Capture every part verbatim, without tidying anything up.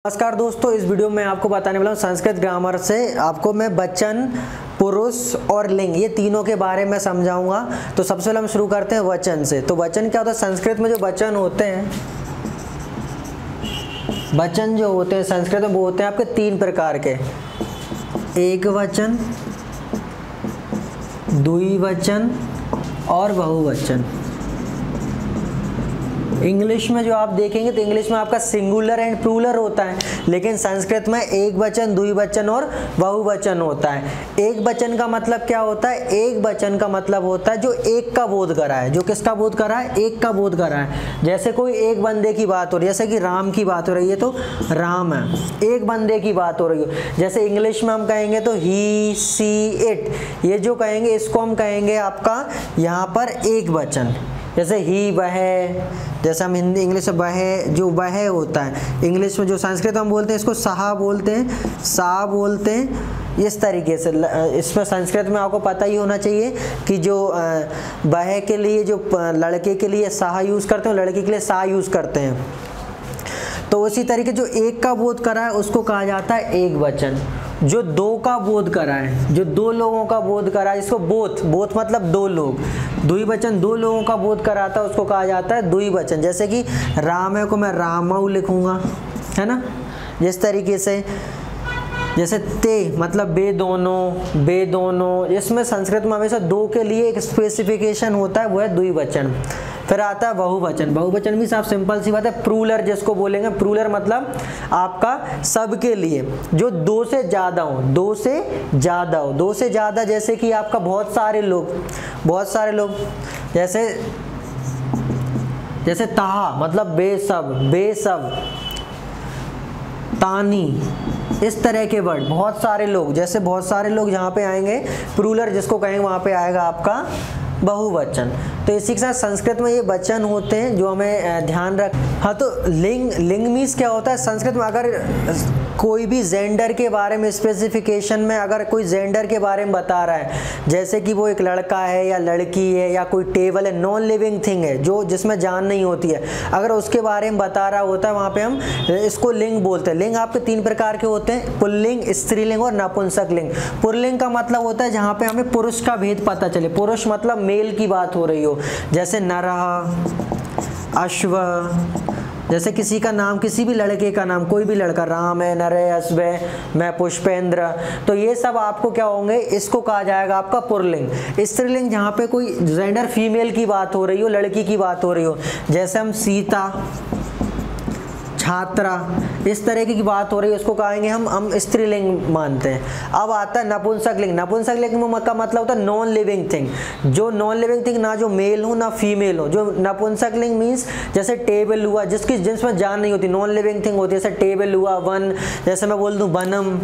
नमस्कार दोस्तों, इस वीडियो में आपको बताने वाला हूँ संस्कृत ग्रामर से आपको मैं वचन, पुरुष और लिंग ये तीनों के बारे में समझाऊंगा। तो सबसे पहले हम शुरू करते हैं वचन से। तो वचन क्या होता है? संस्कृत में जो वचन होते हैं, वचन जो होते हैं संस्कृत में वो होते हैं आपके तीन प्रकार के, एक वचन, द्विवचन और बहुवचन। इंग्लिश में जो आप देखेंगे तो इंग्लिश में आपका सिंगुलर एंड प्लूरल होता है, लेकिन संस्कृत में एक वचन, द्विवचन और बहुवचन होता है। एक वचन का मतलब क्या होता है? एक वचन का मतलब होता है जो एक का बोध करा है। जो किसका बोध करा है? एक का बोध करा है। जैसे कोई एक बंदे की बात हो रही है, जैसे कि राम की बात हो रही है तो राम है, एक बंदे की बात हो रही है। जैसे इंग्लिश में हम कहेंगे तो ही, सी, इट, ये जो कहेंगे इसको हम कहेंगे आपका यहाँ पर एक वचन। जैसे ही, वह, जैसे हम हिंदी इंग्लिश में वह, जो वह होता है, इंग्लिश में जो संस्कृत हम बोलते हैं इसको सहा बोलते हैं, सा बोलते हैं। इस तरीके से इसमें संस्कृत में आपको पता ही होना चाहिए कि जो वह के लिए, जो लड़के के लिए सहा यूज़ करते हैं, लड़की के लिए सा यूज़ करते हैं। तो उसी तरीके जो एक का बोध करा है उसको कहा जाता है एक वचन। जो दो का बोध करा है, जो दो लोगों का बोध करा है, इसको बोथ, बोथ मतलब दो लोग, द्विवचन दो लोगों का बोध कराता है उसको कहा जाता है द्विवचन। जैसे कि राम को मैं रामऊ लिखूंगा, है ना, जिस तरीके से। जैसे ते मतलब बे दोनों, बे दोनों, इसमें संस्कृत में हमेशा दो के लिए एक स्पेसिफिकेशन होता है, वो है द्विवचन। फिर आता है बहुवचन। बहुवचन भी साफ सिंपल सी बात है, प्लूरल जिसको बोलेंगे। प्लूरल मतलब आपका सबके लिए, जो दो से ज़्यादा हो, दो से ज़्यादा हो, दो से ज़्यादा। जैसे कि आपका बहुत सारे लोग, बहुत सारे लोग, जैसे जैसे ताहा मतलब बेसब, बेसब, तानी, इस तरह के वर्ड, बहुत सारे लोग। जैसे बहुत सारे लोग जहाँ पे आएंगे प्लूरल जिसको कहेंगे वहाँ पे आएगा आपका बहुवचन। तो इसी के साथ संस्कृत में ये वचन होते हैं जो हमें ध्यान रख। हाँ, तो लिंग, लिंग मीन्स क्या होता है संस्कृत में? अगर कोई भी जेंडर के बारे में स्पेसिफिकेशन में अगर कोई जेंडर के बारे में बता रहा है, जैसे कि वो एक लड़का है या लड़की है या कोई टेबल है, नॉन लिविंग थिंग है जो जिसमें जान नहीं होती है, अगर उसके बारे में बता रहा होता है वहाँ पे हम इसको लिंग बोलते हैं। लिंग आपके तीन प्रकार के होते हैं, पुल्लिंग, स्त्रीलिंग और नपुंसक लिंग। पुल्लिंग का मतलब होता है जहाँ पे हमें पुरुष का भेद पता चले, पुरुष मतलब मेल की बात हो रही हो, जैसे नरः, अश्व, जैसे किसी का नाम, किसी भी लड़के का नाम, कोई भी लड़का, राम है, नर है, अश्व है, मैं पुष्पेंद्र, तो ये सब आपको क्या होंगे? इसको कहा जाएगा आपका पुल्लिंग। स्त्रीलिंग जहाँ पे कोई जेंडर फीमेल की बात हो रही हो, लड़की की बात हो रही हो, जैसे हम सीता, छात्रा, इस तरह की बात हो रही है, उसको कहेंगे हम हम स्त्रीलिंग मानते हैं। अब आता है नपुंसक लिंग। नपुंसक लिंग का मतलब होता है नॉन लिविंग थिंग, जो नॉन लिविंग थिंग ना जो मेल हो ना फीमेल हो। जो नपुंसक लिंग मीन्स जैसे टेबल हुआ, जिसकी जिसमें जान नहीं होती, नॉन लिविंग थिंग होती है, जैसे टेबल हुआ, वन, जैसे मैं बोल दूं बनम,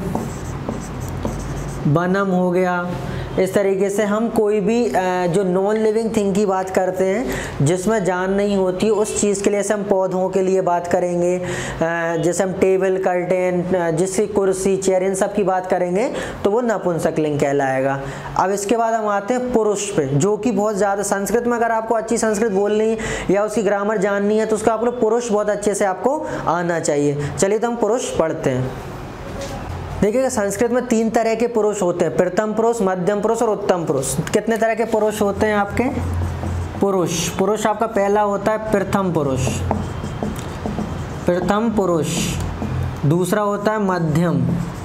बनम हो गया। इस तरीके से हम कोई भी जो नॉन लिविंग थिंग की बात करते हैं जिसमें जान नहीं होती, उस चीज़ के लिए से हम पौधों के लिए बात करेंगे। जैसे हम टेबल, कर्टेन, जिसकी कुर्सी, चेयर, इन सब की बात करेंगे तो वो नपुंसक लिंग कहलाएगा। अब इसके बाद हम आते हैं पुरुष पे, जो कि बहुत ज़्यादा संस्कृत में अगर आपको अच्छी संस्कृत बोलनी या उसकी ग्रामर जाननी है तो उसका आपको पुरुष बहुत अच्छे से आपको आना चाहिए। चलिए तो हम पुरुष पढ़ते हैं। देखिएगा संस्कृत में तीन तरह के पुरुष होते हैं, प्रथम पुरुष, मध्यम पुरुष और उत्तम पुरुष। कितने तरह के पुरुष होते हैं आपके? पुरुष, पुरुष आपका पहला होता है प्रथम पुरुष, प्रथम पुरुष। दूसरा होता है मध्यम,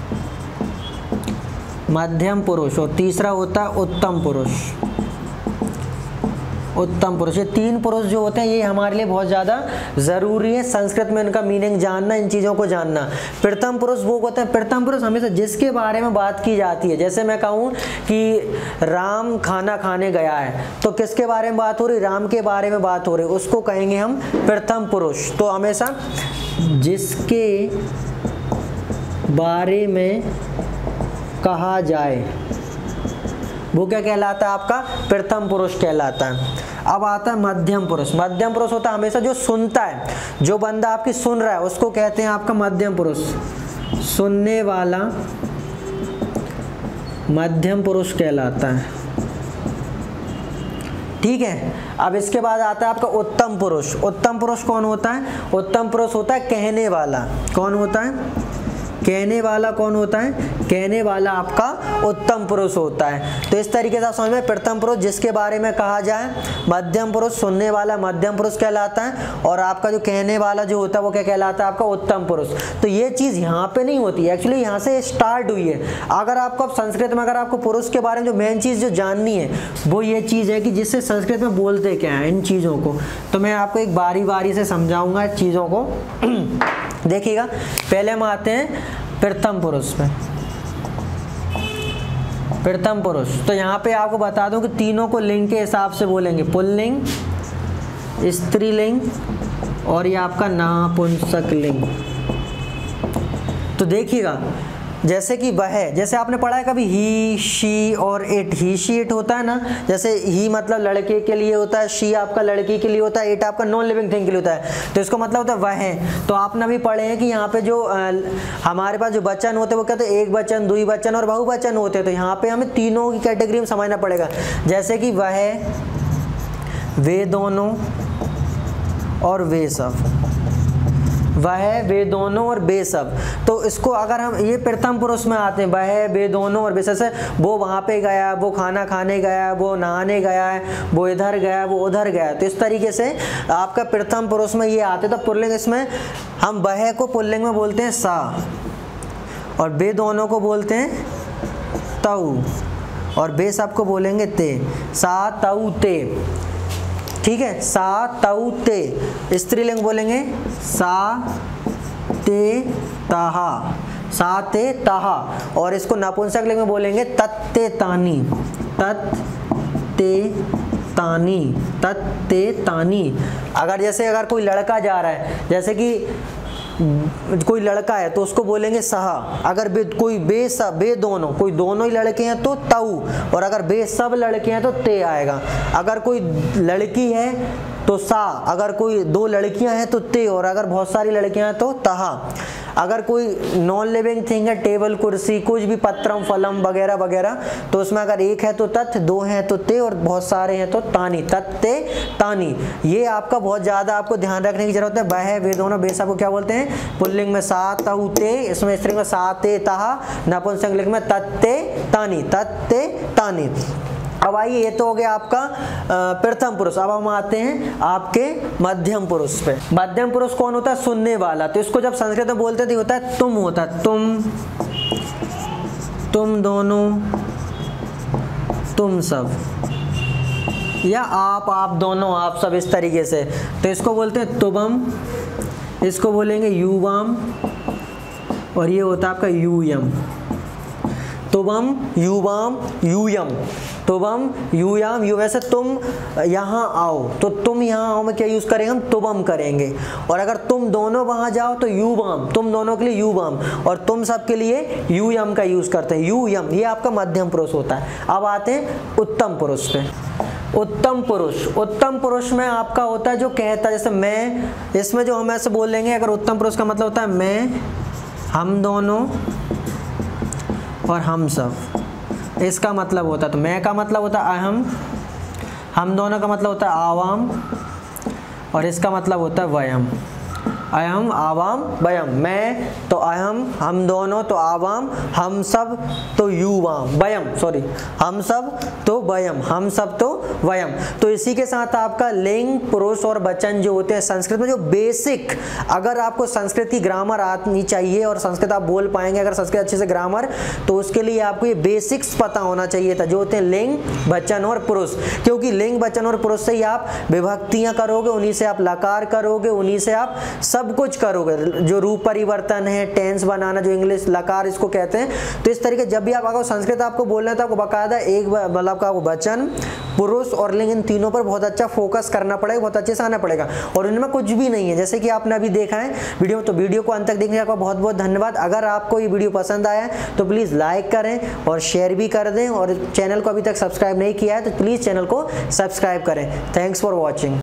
मध्यम पुरुष। और तीसरा होता है उत्तम पुरुष, उत्तम पुरुष। ये तीन पुरुष जो होते हैं ये हमारे लिए बहुत ज़्यादा ज़रूरी है संस्कृत में इनका मीनिंग जानना, इन चीज़ों को जानना। प्रथम पुरुष वो होते हैं, प्रथम पुरुष हमेशा जिसके बारे में बात की जाती है। जैसे मैं कहूँ कि राम खाना खाने गया है, तो किसके बारे में बात हो रही? राम के बारे में बात हो रही, उसको कहेंगे हम प्रथम पुरुष। तो हमेशा जिसके बारे में कहा जाए वो क्या कहलाता है? आपका प्रथम पुरुष कहलाता है। अब आता है मध्यम पुरुष। मध्यम पुरुष होता है हमेशा जो सुनता है, जो बंदा आपकी सुन रहा है उसको कहते हैं आपका मध्यम पुरुष। सुनने वाला मध्यम पुरुष कहलाता है। ठीक है। अब इसके बाद आता है आपका उत्तम पुरुष। उत्तम पुरुष कौन होता है? उत्तम पुरुष होता है कहने वाला। कौन होता है? कहने वाला। कौन होता है? कहने वाला आपका उत्तम पुरुष होता है। तो इस तरीके से आप समझ में, प्रथम पुरुष जिसके बारे में कहा जाए, मध्यम पुरुष सुनने वाला मध्यम पुरुष कहलाता है, और आपका जो कहने वाला जो होता है वो क्या कहलाता है? आपका उत्तम पुरुष। तो ये चीज़ यहाँ पे नहीं होती, एक्चुअली यहाँ से स्टार्ट हुई है। अगर आपको अब संस्कृत में अगर आपको पुरुष के बारे में जो मेन चीज़ जो जाननी है वो ये चीज़ है कि जिससे संस्कृत में बोलते क्या है इन चीज़ों को, तो मैं आपको एक बारी बारी से समझाऊंगा चीज़ों को। देखिएगा, पहले हम आते हैं प्रथम पुरुष पे। प्रथम पुरुष, तो यहाँ पे आपको बता दूं कि तीनों को लिंग के हिसाब से बोलेंगे, पुल्लिंग, स्त्रीलिंग और ये आपका नपुंसक लिंग। तो देखिएगा, जैसे कि वह, जैसे आपने पढ़ा है कभी ही, शी और इट। ही, शी, इट होता है ना, जैसे ही मतलब लड़के के लिए होता है, शी आपका लड़की के लिए होता है, इट आपका नॉन लिविंग थिंग के लिए होता है। तो इसको मतलब होता है वह। तो आपने भी पढ़े हैं कि यहाँ पे जो आ, हमारे पास जो वचन होते हैं वो कहते हैं एक वचन, द्विवचन और बहुवचन होते हैं। तो यहाँ पे हमें तीनों की कैटेगरी में समझना पड़ेगा, जैसे कि वह, वे दोनों और वे सब। वह, वे दोनों और वे सब। तो इसको अगर हम ये प्रथम पुरुष में आते हैं, वह, वे दोनों और वे सब, से वो वहाँ पे गया, वो खाना खाने गया, वो नहाने गया है, वो इधर गया, वो उधर गया। तो इस तरीके से आपका प्रथम पुरुष में ये आते। तो पुल्लिंग, इसमें हम वह को पुल्लिंग में बोलते हैं सा, और वे दोनों को बोलते हैं तऊ, और वे सब को बोलेंगे ते। सा, तऊ, ते। ठीक है, सा, तऊ, ते। स्त्रीलिंग बोलेंगे सा, ते, ताहा। सा, ते, ताहा। और इसको नपुंसक लिंग में बोलेंगे तत्ते, तानी। तत्, ते, तानी। तत्ते, तानी। अगर जैसे अगर कोई लड़का जा रहा है, जैसे कि कोई लड़का है तो उसको बोलेंगे सहा। अगर बे, कोई बे सब बे दोनों, कोई दोनों ही लड़के हैं तो ताऊ, और अगर बे सब लड़के हैं तो ते आएगा। अगर कोई लड़की है तो सा, अगर कोई दो लड़कियां हैं तो ते, और अगर बहुत सारी लड़कियां हैं तो तहा। अगर कोई नॉन लिविंग थिंग है, टेबल, कुर्सी, कुछ भी, पत्रम, फलम वगैरह वगैरह, तो उसमें अगर एक है तो तत्, दो हैं तो ते, और बहुत सारे हैं तो तानी। तत्ते, तानी। ये आपका बहुत ज़्यादा आपको ध्यान रखने की जरूरत है। वह, वे दोनों, वे सब को क्या बोलते हैं? पुल्लिंग में सा, तऊ, ते। इसमें स्त्रीलिंग में सा, ते, ताहा। नपुंसक लिंग में तत्ते, तानी। तत्ते, तानी। अब आइए, ये तो हो गया आपका प्रथम पुरुष। अब हम आते हैं आपके मध्यम पुरुष पे। मध्यम पुरुष कौन होता है? सुनने वाला। तो इसको जब संस्कृत में बोलते थे होता है तुम होता है, तुम, तुम दोनों, तुम सब, या आप, आप दोनों, आप सब, इस तरीके से। तो इसको बोलते हैं तुबम, इसको बोलेंगे युवाम, और ये होता है आपका यूयम। तुबम, युवाम, यूयम। तुबम, यूयाम, यू। वैसे तुम यहाँ आओ, तो तुम यहाँ आओ में क्या यूज करेंगे? हम तुबम करेंगे। और अगर तुम दोनों वहां जाओ तो युवाम, तुम दोनों के लिए युवाम, और तुम सब के लिए यूयम का यूज करते हैं, यूयम। ये आपका मध्यम पुरुष होता है। अब आते हैं उत्तम पुरुष पे। उत्तम पुरुष, उत्तम पुरुष में आपका होता है जो कहता है, जैसे मैं, इसमें जो हम ऐसे बोलेंगे, अगर उत्तम पुरुष का मतलब होता है मैं, हम दोनों और हम सब, इसका मतलब होता है। तो मैं का मतलब होता है अहम, हम दोनों का मतलब होता है आवाम, और इसका मतलब होता है वयम। अहम, आवाम, वयम। मैं तो अहम, हम दोनों तो आवाम, हम सब तो युवाम, वयम, सॉरी, हम सब तो वयम, हम सब तो वयम। तो इसी के साथ आपका लिंग, पुरुष और वचन जो होते हैं संस्कृत में, जो बेसिक, अगर आपको संस्कृत की ग्रामर आनी चाहिए और संस्कृत आप बोल पाएंगे अगर संस्कृत अच्छे से ग्रामर, तो उसके लिए आपको ये बेसिक्स पता होना चाहिए था, जो होते हैं लिंग, वचन और पुरुष। क्योंकि लिंग, वचन और पुरुष से ही आप विभक्तियां करोगे, उन्हीं से आप लकार करोगे, उन्हीं से आप सब कुछ करोगे। जो रूप परिवर्तन है, टेंस बनाना, जो इंग्लिश लकार इसको कहते हैं। तो इस तरीके जब भी आप अगर संस्कृत आपको बोलना है तो आपको बकायदा एक मतलब का वचन, पुरुष और लिंग, इन तीनों पर बहुत अच्छा फोकस करना पड़ेगा, बहुत अच्छे से आना पड़ेगा। और इनमें कुछ भी नहीं है, जैसे कि आपने अभी देखा है वीडियो, तो वीडियो को अंत तक देखने का बहुत बहुत धन्यवाद। अगर आपको ये वीडियो पसंद आया है तो प्लीज़ लाइक करें और शेयर भी कर दें, और चैनल को अभी तक सब्सक्राइब नहीं किया है तो प्लीज़ चैनल को सब्सक्राइब करें। Thanks for watching.